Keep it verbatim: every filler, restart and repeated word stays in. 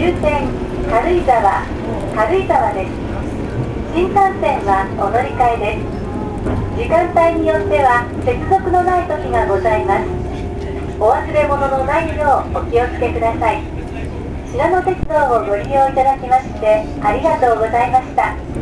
終点軽井沢軽井沢です。新幹線はお乗り換えです。時間帯によっては接続のない時がございます。お忘れ物のないようお気をつけください。白野鉄道をご利用いただきましてありがとうございました。